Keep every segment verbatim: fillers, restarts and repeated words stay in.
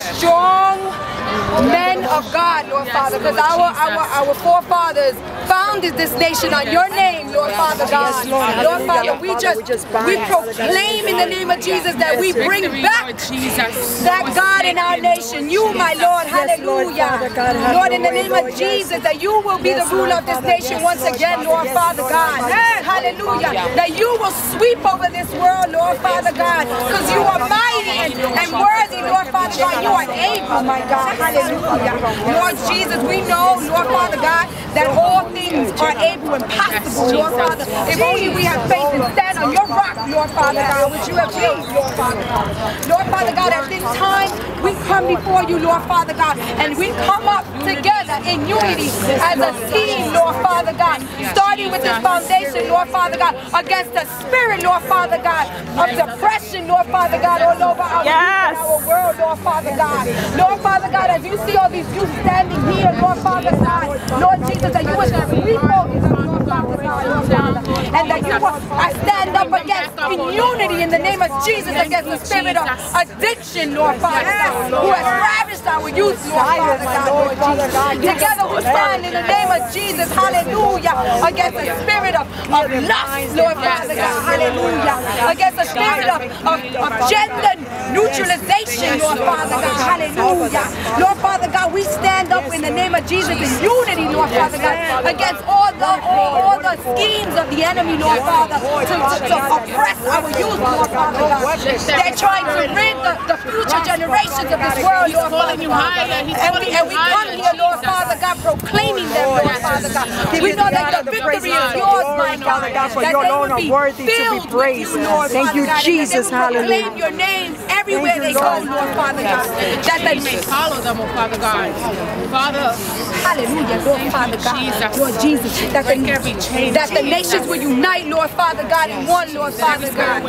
strong men of God, Lord Father, because our, our, our forefathers founded this nation on your name, Lord Father God. Lord Father, we just, we proclaim in the name of Jesus that we bring back that God in our nation. You, my Lord, hallelujah. Lord, in the name of Jesus, that you will be the ruler of this nation once again, Lord Father God. Hallelujah. That you will sweep over this world, Lord Father God, because you are mighty and, and worthy, Lord Father God. You are able, my God. Hallelujah. Lord Jesus, we know, Lord Father God, that all things are able and possible, Lord Father. If only we have faith and stand on your rock, Lord Father God, which you have built, Lord Father God. Lord Father God, at this time, we come before you, Lord Father God, and we come up together in unity as a team, Lord Father God, starting with this foundation, Lord Father God, against the spirit, Lord Father God, of depression, Lord Father God, all over our, yes. our world, Lord Father God. Lord Father God, as you see all these youth standing here, Lord Father God, Lord Jesus, that you would sweep over them, Lord Father God, Lord Father, and that you will stand up against in unity in the name of Jesus against the spirit of addiction, Lord Father God, who has ravished our youth, Lord Father God, Lord Jesus. Together we stand in the name of Jesus, hallelujah, against the spirit of, of lust, Lord Father God, hallelujah, against the spirit of, of, of gender neutralization, Lord Father God, hallelujah. Lord Father God, we stand up in the name of Jesus in unity, Lord Father God, against all the all, all the schemes of the enemy, Lord Father, to, to, to oppress our youth, Lord Father God. They're trying to rid the, the future generations of this world, Lord Father God. And we, and we come here, Lord Father God, proclaiming them, Lord Father God. We know that the victory is yours, my God, for you alone are worthy to be praised. Thank you, Jesus, hallelujah. Proclaim your name everywhere they go, Lord Father God. That they may follow them, oh Father God. Father, hallelujah, Lord Father God, Lord Jesus, that the, that the nations will unite, Lord Father God, in one, Lord Father God.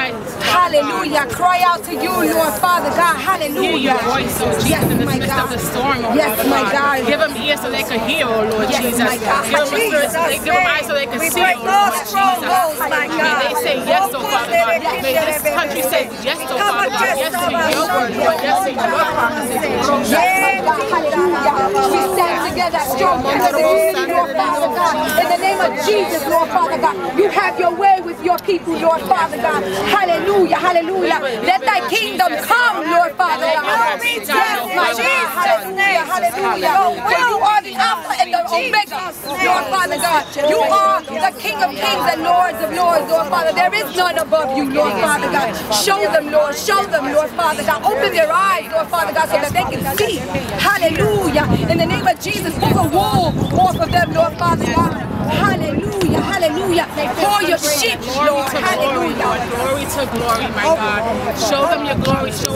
Hallelujah, cry out to you, Lord Father God, hallelujah. Hear your voice, oh Jesus, in the midst of the storm, oh yes, Father my God. God. Give them ears so they can hear, oh Lord yes, Jesus. My God. Give them ears so they give them eyes so they can see, oh Lord Jesus. May they say yes, oh Father God. May this country say yes, oh Father God. Yes to your word, Lord. Yes to your promises, oh Jesus. Hallelujah. We stand together strong in the unity, Lord Father God. In the name of Jesus, Lord Father God. You have your way with your people, Lord Father God. Hallelujah, hallelujah. Let thy kingdom come, Lord Father God. Yes, my God. Hallelujah, hallelujah. For you are the Alpha and the Omega, Lord Father God. You are the King of kings and Lords of lords, Lord Father. There is none above you, Lord Father God. Show them, Lord. Show them, Lord Father God. Open their eyes, Lord Father God, so that they can see. Hallelujah. In the name of Jesus, pull the wool off of them, Lord Father God. Hallelujah. Hallelujah. Pour your sheep, Lord. Hallelujah. Glory to glory, my God. Show them your glory. Show